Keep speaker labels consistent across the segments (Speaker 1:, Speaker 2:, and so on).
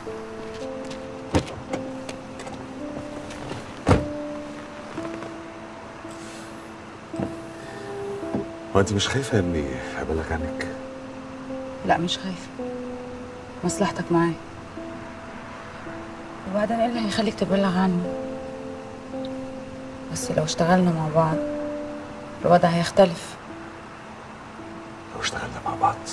Speaker 1: هو انت مش خايفه اني ابلغ عنك؟
Speaker 2: لا مش خايفة، مصلحتك معايا. وبعدين ايه اللي هيخليك تبلغ عني؟ بس لو اشتغلنا مع بعض الوضع هيختلف.
Speaker 1: لو اشتغلنا مع بعض؟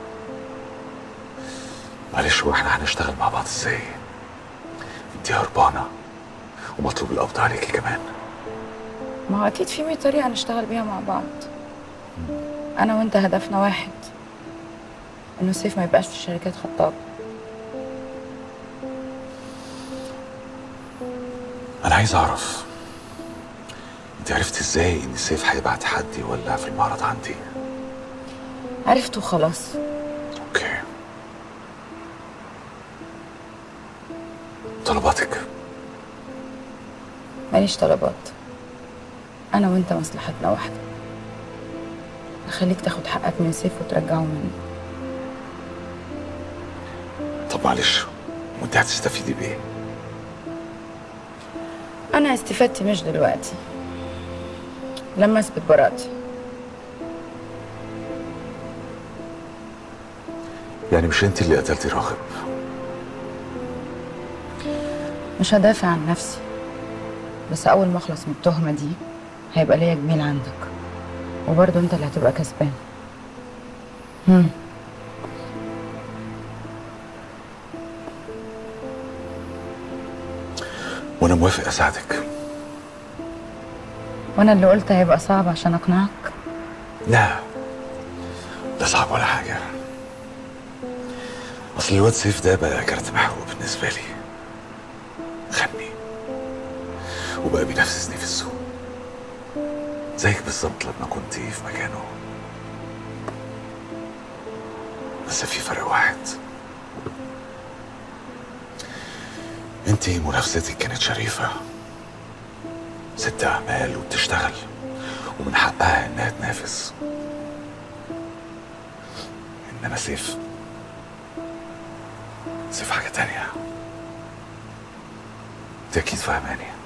Speaker 1: معلش، هو احنا هنشتغل مع بعض ازاي؟ انت هربانه ومطلوب القبض عليكي كمان.
Speaker 2: ما هو اكيد في 100 طريقة نشتغل بيها مع بعض. انا وانت هدفنا واحد، انه سيف ما يبقاش في شركات خطاب.
Speaker 1: انا عايز اعرف، انت عرفت ازاي ان سيف هيبعت حد يولع في المعرض عندي؟
Speaker 2: عرفته خلاص.
Speaker 1: اوكي. طلباتك؟
Speaker 2: ماليش طلبات، انا وانت مصلحتنا واحدة. اخليك تاخد حقك من سيف وترجعه مني.
Speaker 1: طب معلش، وانت هتستفيدي بايه؟
Speaker 2: انا استفدت مش دلوقتي، لما اثبت براءتي.
Speaker 1: يعني مش انت اللي قتلتي راغب؟
Speaker 2: مش هدافع عن نفسي، بس اول ما اخلص من التهمة دي هيبقى ليا جميل عندك، وبرضه انت اللي هتبقى كسبان.
Speaker 1: وانا موافق اساعدك.
Speaker 2: وانا اللي قلت هيبقى صعب عشان اقنعك.
Speaker 1: لا، لا صعب ولا حاجه. اصل الواد سيف ده بقى كارت محروق بالنسبه لي. خني وبقى بينافسني في السوق زيك بالظبط لما كنت في مكانه. بس في فرق واحد، انت منافستك كانت شريفة، ست اعمال وبتشتغل ومن حقها انها تنافس. انما سيف حاجة تانية، انت اكيد فاهماني.